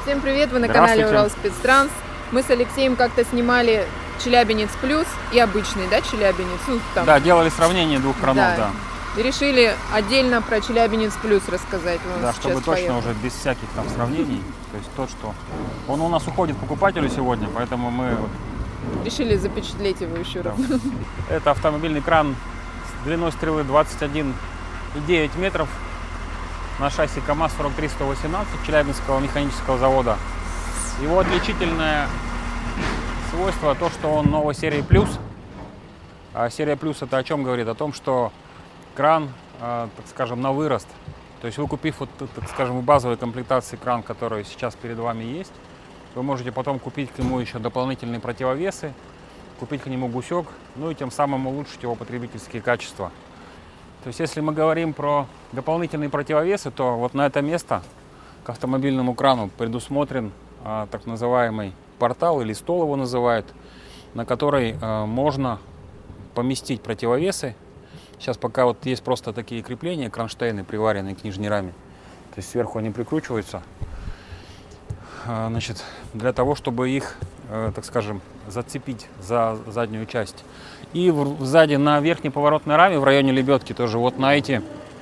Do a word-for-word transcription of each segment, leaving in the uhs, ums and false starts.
Всем привет, вы на канале Уралспецтранс. Мы с Алексеем как-то снимали Челябинец плюс и обычный, да, Челябинец? Ну, там. Да, делали сравнение двух кранов, да. да. И решили отдельно про Челябинец плюс рассказать вам. Да, сейчас чтобы точно поехали. уже без всяких там сравнений. То есть то, что он у нас уходит покупателю сегодня, поэтому мы вот... решили запечатлеть его еще да. раз. Это автомобильный кран с длиной стрелы двадцать один и девять метров на шасси КамАЗ сорок три сто восемнадцать Челябинского механического завода. Его отличительное свойство то, что он новой серии плюс. А серия плюс это о чем говорит? О том, что кран, так скажем, на вырост. То есть вы, купив вот, так скажем, в базовой комплектации кран, который сейчас перед вами есть, вы можете потом купить к нему еще дополнительные противовесы, купить к нему гусек, ну и тем самым улучшить его потребительские качества. То есть если мы говорим про дополнительные противовесы, то вот на это место к автомобильному крану предусмотрен а, так называемый портал, или стол его называют, на который а, можно поместить противовесы. Сейчас пока вот есть просто такие крепления, кронштейны, приваренные к нижней раме. То есть сверху они прикручиваются, а, значит, для того, чтобы их, а, так скажем, зацепить за заднюю часть. И в, сзади на верхней поворотной раме в районе лебедки тоже вот на эти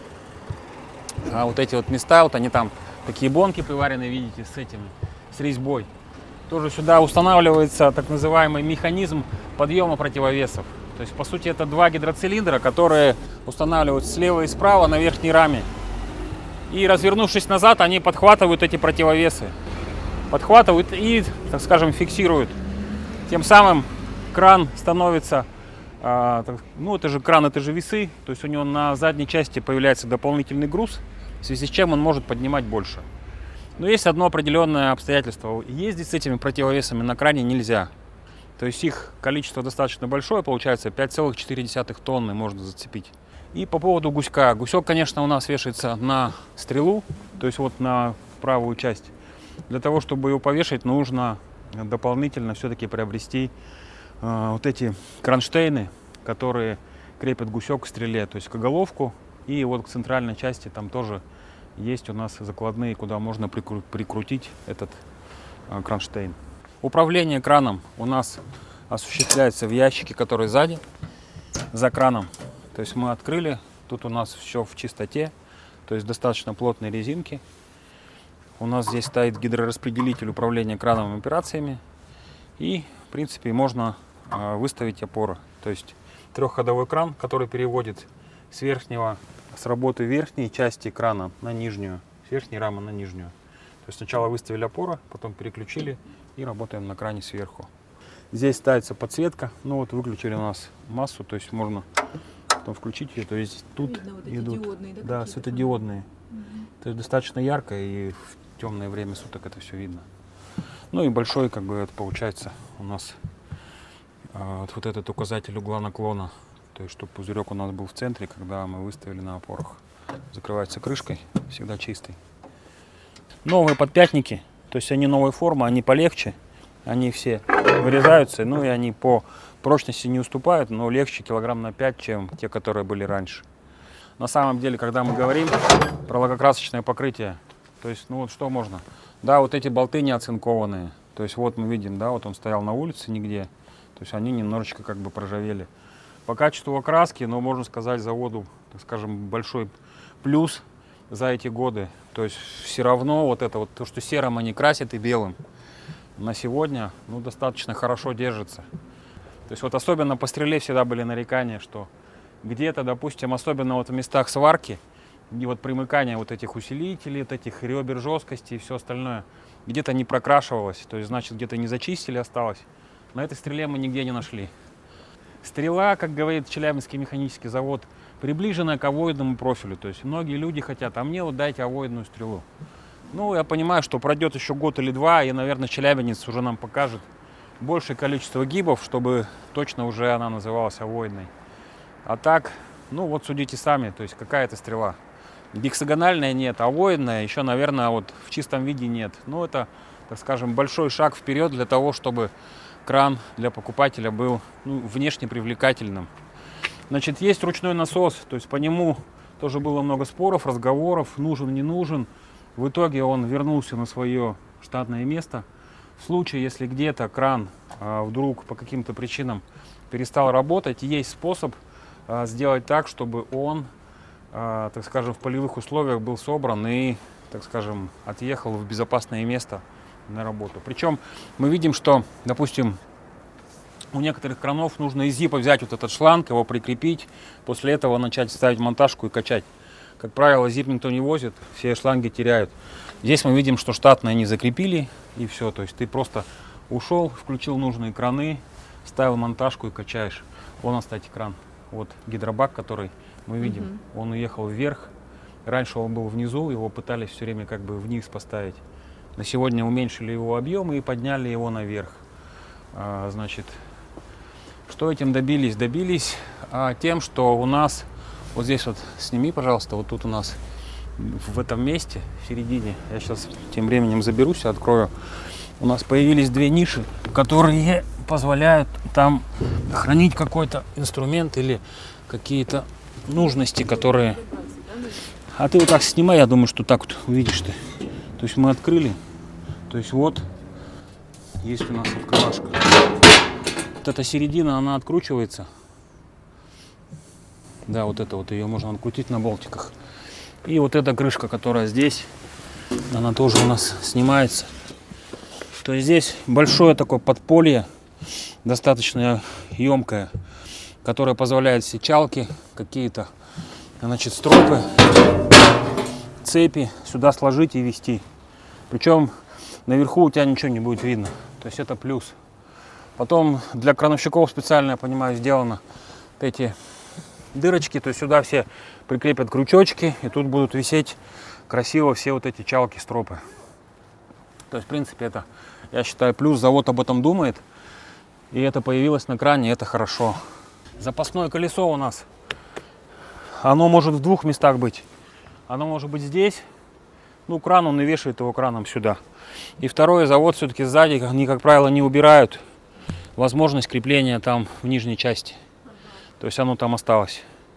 а, вот эти вот места, вот они там такие бонки приварены, видите, с этим, с резьбой. Тоже сюда устанавливается так называемый механизм подъема противовесов. То есть по сути это два гидроцилиндра, которые устанавливаются слева и справа на верхней раме. И развернувшись назад, они подхватывают эти противовесы. Подхватывают и, так скажем, фиксируют. Тем самым кран становится, а, так, ну это же кран, это же весы, то есть у него на задней части появляется дополнительный груз, в связи с чем он может поднимать больше. Но есть одно определенное обстоятельство: ездить с этими противовесами на кране нельзя. То есть их количество достаточно большое, получается пять целых четыре десятых тонны можно зацепить. И по поводу гуська. Гусек, конечно, у нас вешается на стрелу, то есть вот на правую часть. Для того, чтобы его повешать, нужно дополнительно все-таки приобрести э, вот эти кронштейны, которые крепят гусек к стреле, то есть к оголовку. И вот к центральной части там тоже есть у нас закладные, куда можно прикру прикрутить этот э, кронштейн. Управление краном у нас осуществляется в ящике, который сзади, за краном. То есть мы открыли, тут у нас все в чистоте, то есть достаточно плотные резинки. У нас здесь стоит гидрораспределитель управления крановыми операциями. И, в принципе, можно э, выставить опоры. То есть трехходовой кран, который переводит с верхнего, с работы верхней части крана на нижнюю, с верхней рамы на нижнюю. То есть сначала выставили опоры, потом переключили и работаем на кране сверху. Здесь ставится подсветка. Ну вот выключили у нас массу, то есть можно потом включить ее. То есть тут видно, вот идут диодные, да, да, светодиодные. Угу. То есть достаточно ярко, и в темное время суток это все видно. Ну и большой, как бы, это получается у нас а, вот этот указатель угла наклона. То есть чтобы пузырек у нас был в центре, когда мы выставили на опорах. Закрывается крышкой, всегда чистый. Новые подпятники, то есть они новой формы, они полегче, они все вырезаются, ну и они по прочности не уступают, но легче килограмм на пять, чем те, которые были раньше. На самом деле, когда мы говорим про лакокрасочное покрытие, то есть, ну вот что можно? Да, вот эти болты не оцинкованные, то есть вот мы видим, да, вот он стоял на улице нигде, то есть они немножечко как бы проржавели. По качеству окраски, ну можно сказать, заводу, так скажем, большой плюс за эти годы. То есть все равно вот это вот, то, что серым они красят и белым, на сегодня, ну, достаточно хорошо держится. То есть вот особенно по стреле всегда были нарекания, что где-то, допустим, особенно вот в местах сварки, и вот примыкания вот этих усилителей, вот этих ребер жесткости и все остальное, где-то не прокрашивалось, то есть значит где-то не зачистили, осталось. На этой стреле мы нигде не нашли. Стрела, как говорит Челябинский механический завод, приближенная к овоидному профилю. То есть многие люди хотят: а мне вот дайте овоидную стрелу. Ну, я понимаю, что пройдет еще год или два, и, наверное, Челябинец уже нам покажет большее количество гибов, чтобы точно уже она называлась овоидной. А так, ну вот судите сами, то есть какая это стрела. Гексагональная нет, овоидная еще, наверное, вот в чистом виде нет. Ну, это, так скажем, большой шаг вперед для того, чтобы кран для покупателя был, ну, внешне привлекательным. Значит, есть ручной насос, то есть по нему тоже было много споров, разговоров, нужен, не нужен. В итоге он вернулся на свое штатное место. В случае, если где-то кран а, вдруг по каким-то причинам перестал работать, есть способ а, сделать так, чтобы он, а, так скажем, в полевых условиях был собран и, так скажем, отъехал в безопасное место на работу. Причем мы видим, что, допустим, у некоторых кранов нужно из зипа взять вот этот шланг, его прикрепить, после этого начать ставить монтажку и качать. Как правило, зип никто не возит, все шланги теряют. Здесь мы видим, что штатно они закрепили, и все. То есть ты просто ушел, включил нужные краны, ставил монтажку и качаешь. Вон, кстати, кран. Вот гидробак, который мы видим, угу. Он уехал вверх. Раньше он был внизу, его пытались все время как бы вниз поставить. На сегодня уменьшили его объем и подняли его наверх. А, значит, что этим добились? Добились а, тем, что у нас, вот здесь вот, сними, пожалуйста, вот тут у нас в этом месте, в середине, я сейчас тем временем заберусь и открою, у нас появились две ниши, которые позволяют там хранить какой-то инструмент или какие-то нужности, которые... А ты вот так снимай, я думаю, что так вот увидишь ты. То есть мы открыли, то есть вот есть у нас открывашка. Вот эта середина, она откручивается. Да, вот это вот ее можно открутить на болтиках. И вот эта крышка, которая здесь, она тоже у нас снимается. То есть здесь большое такое подполье, достаточно емкое, которое позволяет сечалки, какие-то, значит, стропы, цепи сюда сложить и вести. Причем наверху у тебя ничего не будет видно. То есть это плюс. Потом для крановщиков специально, я понимаю, сделано вот эти дырочки. То есть сюда все прикрепят крючочки, и тут будут висеть красиво все вот эти чалки, стропы. То есть, в принципе, это, я считаю, плюс. Завод об этом думает. И это появилось на кране, это хорошо. Запасное колесо у нас. Оно может в двух местах быть. Оно может быть здесь. Ну, кран, он и вешает его краном сюда. И второе, завод все-таки сзади, они, как правило, не убирают возможность крепления там в нижней части. То есть оно там осталось.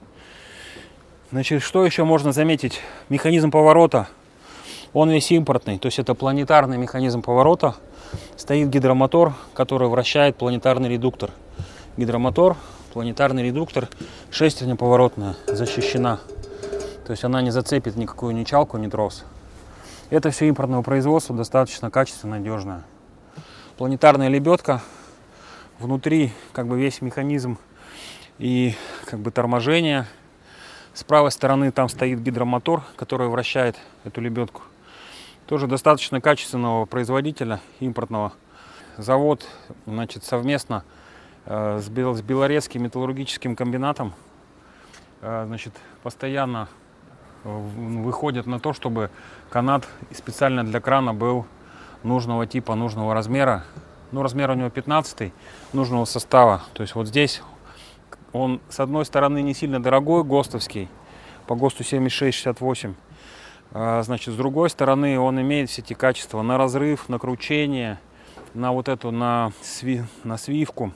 Значит, что еще можно заметить? Механизм поворота. Он весь импортный. То есть это планетарный механизм поворота. Стоит гидромотор, который вращает планетарный редуктор. Гидромотор, планетарный редуктор, шестерня поворотная, защищена. То есть она не зацепит никакую ни чалку, ни трос. Это все импортного производства, достаточно качественно, надежное. Планетарная лебедка. Внутри как бы весь механизм и как бы торможение. С правой стороны там стоит гидромотор, который вращает эту лебедку. Тоже достаточно качественного производителя, импортного. Завод, значит, совместно э, с, Бел, с Белорецким металлургическим комбинатом э, значит, постоянно выходят на то, чтобы канат специально для крана был нужного типа, нужного размера. Ну, размер у него пятнадцатый, нужного состава. То есть вот здесь он с одной стороны не сильно дорогой, ГОСТовский, по ГОСТу семьдесят шесть шестьдесят восемь. А, значит, с другой стороны он имеет все эти качества на разрыв, на кручение, на вот эту, на, сви, на свивку.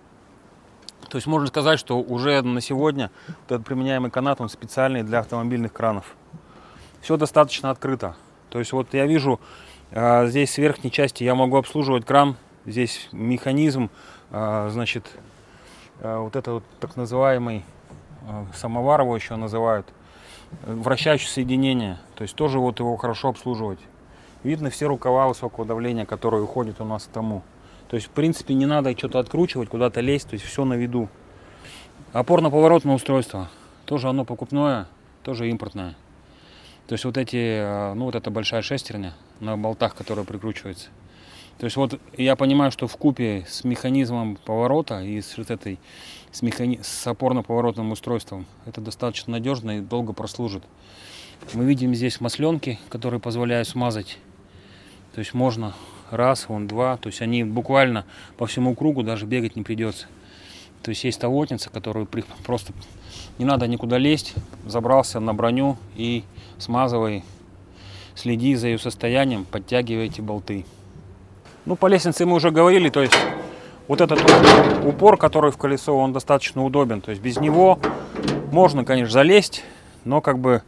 То есть можно сказать, что уже на сегодня вот этот применяемый канат, он специальный для автомобильных кранов. Все достаточно открыто. То есть вот я вижу, а, здесь с верхней части я могу обслуживать кран. Здесь механизм, а, значит, а, вот это вот так называемый а, самовар, его еще называют, вращающее соединение. То есть тоже вот его хорошо обслуживать. Видно все рукава высокого давления, которые уходят у нас к тому. То есть, в принципе, не надо что-то откручивать, куда-то лезть, то есть все на виду. Опорно-поворотное устройство. Тоже оно покупное, тоже импортное. То есть вот эти, ну вот эта большая шестерня на болтах, которая прикручивается. То есть вот я понимаю, что вкупе с механизмом поворота и с, вот этой, с, механи... с опорно-поворотным устройством это достаточно надежно и долго прослужит. Мы видим здесь масленки, которые позволяют смазать. То есть можно раз, вон два. То есть они буквально по всему кругу даже бегать не придется. То есть есть тавотница, которую при... просто не надо никуда лезть. Забрался на броню и смазывай. Следи за ее состоянием, подтягивайте болты. Ну, по лестнице мы уже говорили, то есть вот этот упор, который в колесо, он достаточно удобен. То есть без него можно, конечно, залезть, но как бы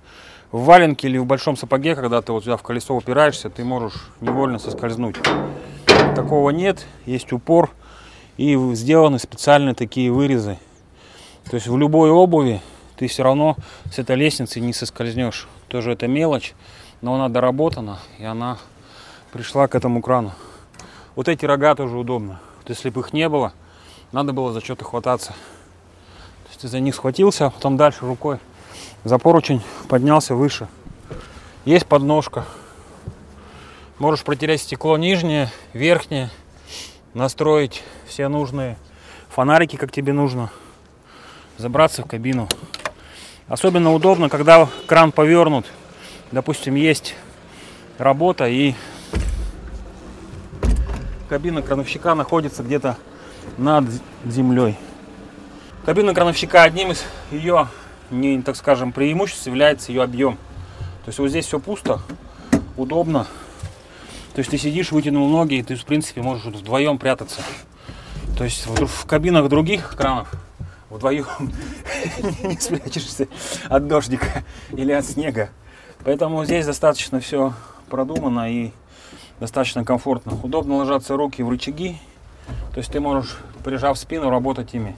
в валенке или в большом сапоге, когда ты вот сюда в колесо упираешься, ты можешь невольно соскользнуть. Такого нет, есть упор и сделаны специальные такие вырезы. То есть в любой обуви ты все равно с этой лестницы не соскользнешь. Тоже это мелочь, но она доработана, и она пришла к этому крану. Вот эти рога тоже удобно. Вот если бы их не было, надо было за что-то хвататься. То есть ты за них схватился, а потом дальше рукой за поручень поднялся выше. Есть подножка. Можешь протереть стекло нижнее, верхнее, настроить все нужные фонарики, как тебе нужно, забраться в кабину. Особенно удобно, когда кран повернут. Допустим, есть работа и кабина крановщика находится где-то над землей. Кабина крановщика, одним из ее, не, так скажем, преимуществ является ее объем. То есть вот здесь все пусто, удобно. То есть ты сидишь, вытянул ноги, и ты, в принципе, можешь вот вдвоем прятаться. То есть в кабинах других кранов вдвоем не спрячешься от дождика или от снега. Поэтому здесь достаточно все продумано и достаточно комфортно. Удобно ложатся руки в рычаги. То есть ты можешь, прижав спину, работать ими.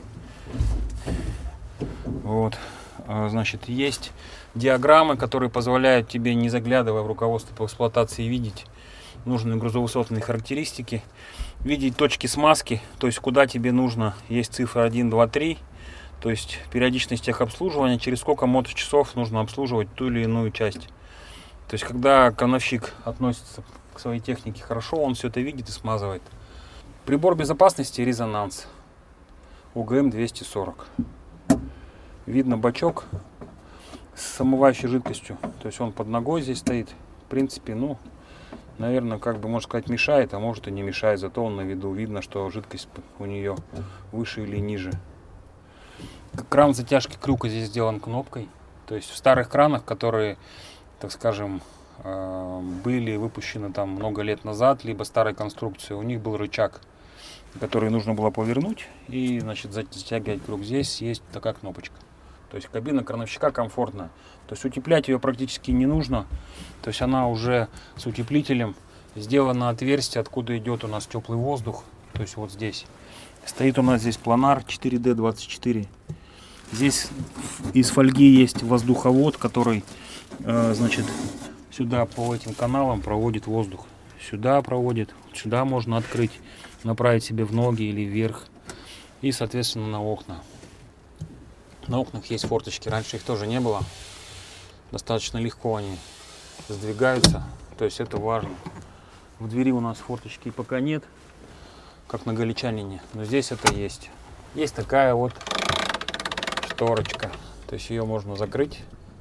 Вот. Значит, есть диаграммы, которые позволяют тебе, не заглядывая в руководство по эксплуатации, видеть нужные грузовысотные характеристики, видеть точки смазки, то есть куда тебе нужно. Есть цифры один, два, три. То есть периодичность техобслуживания, через сколько моточасов нужно обслуживать ту или иную часть. То есть когда крановщик относится к своей технике хорошо, он все это видит и смазывает. Прибор безопасности резонанс У Г М двести сорок. Видно бачок с омывающей жидкостью. То есть он под ногой здесь стоит. В принципе, ну, наверное, как бы, можно сказать, мешает, а может и не мешает. Зато он на виду. Видно, что жидкость у нее выше или ниже. Кран затяжки крюка здесь сделан кнопкой. То есть в старых кранах, которые, так скажем, были выпущены там много лет назад, либо старой конструкции, у них был рычаг, который нужно было повернуть и, значит, затягивать крюк. Здесь есть такая кнопочка. То есть кабина крановщика комфортная. То есть утеплять ее практически не нужно. То есть она уже с утеплителем. Сделано отверстие, откуда идет у нас теплый воздух. То есть вот здесь. Стоит у нас здесь планар четыре дэ двадцать четыре. Здесь из фольги есть воздуховод, который, э, значит, сюда по этим каналам проводит воздух. Сюда проводит, сюда можно открыть, направить себе в ноги или вверх. И, соответственно, на окна. На окнах есть форточки. Раньше их тоже не было. Достаточно легко они сдвигаются. То есть это важно. В двери у нас форточки пока нет, как на галичанине. Но здесь это есть. Есть такая вот шторочка. То есть ее можно закрыть.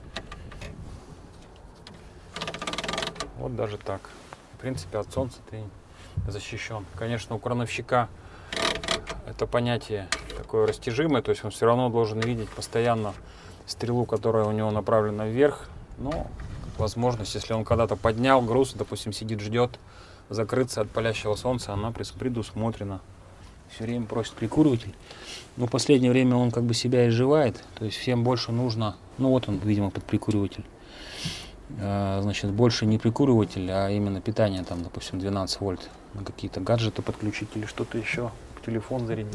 Вот даже так. В принципе, от солнца ты защищен. Конечно, у крановщика это понятие такое растяжимое, то есть он все равно должен видеть постоянно стрелу, которая у него направлена вверх. Но возможность, если он когда-то поднял груз, допустим, сидит, ждет закрыться от палящего солнца, она предусмотрена. Все время просит прикуриватель. Но в последнее время он как бы себя изживает. То есть всем больше нужно, ну вот он, видимо, под прикуриватель. Значит, больше не прикуриватель, а именно питание, там, допустим, двенадцать вольт. На какие-то гаджеты подключить или что-то еще, телефон зарядить.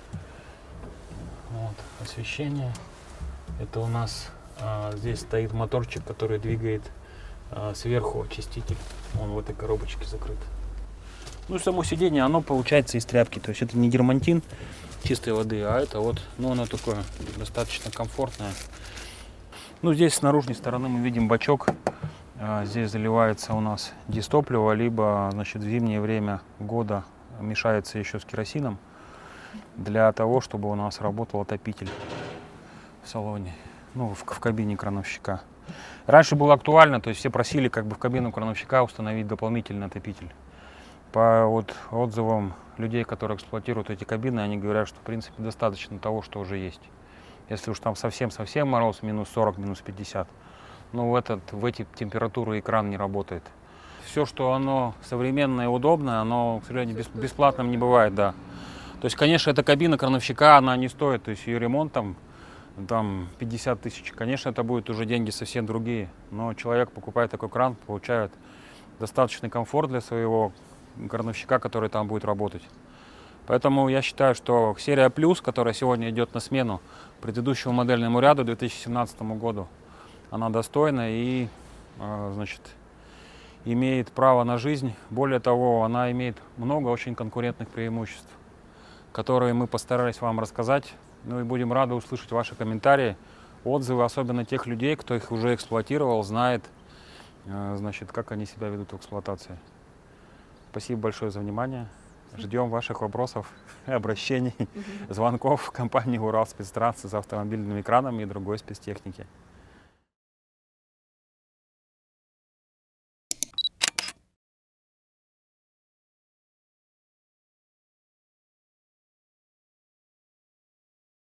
Вот, освещение. Это у нас а, здесь стоит моторчик, который двигает а, сверху очиститель. Он в этой коробочке закрыт. Ну, само сиденье, оно получается из тряпки. То есть это не дермантин чистой воды, а это вот, ну, оно такое достаточно комфортное. Ну, здесь с наружной стороны мы видим бачок. Здесь заливается у нас дистопливо, либо, значит, в зимнее время года мешается еще с керосином для того, чтобы у нас работал отопитель в салоне, ну, в, в кабине крановщика. Раньше было актуально, то есть все просили как бы в кабину крановщика установить дополнительный отопитель. По вот отзывам людей, которые эксплуатируют эти кабины, они говорят, что в принципе достаточно того, что уже есть. Если уж там совсем-совсем мороз, минус сорок, минус пятьдесят, ну в, этот, в эти температуры экран не работает. Все, что оно современное и удобное, оно, к сожалению, бесплатным не бывает, да. То есть, конечно, эта кабина крановщика, она не стоит, то есть ее ремонт там там пятьдесят тысяч. Конечно, это будут уже деньги совсем другие, но человек, покупая такой кран, получает достаточный комфорт для своего крановщика, который там будет работать. Поэтому я считаю, что серия Плюс, которая сегодня идет на смену предыдущему модельному ряду две тысячи семнадцатому году, она достойна и, значит, имеет право на жизнь. Более того, она имеет много очень конкурентных преимуществ, которые мы постарались вам рассказать. Ну и будем рады услышать ваши комментарии, отзывы, особенно тех людей, кто их уже эксплуатировал, знает, значит, как они себя ведут в эксплуатации. Спасибо большое за внимание. Ждем ваших вопросов, обращений, звонков в компанию «Уралспецтранс» за автомобильными кранами и другой спецтехники.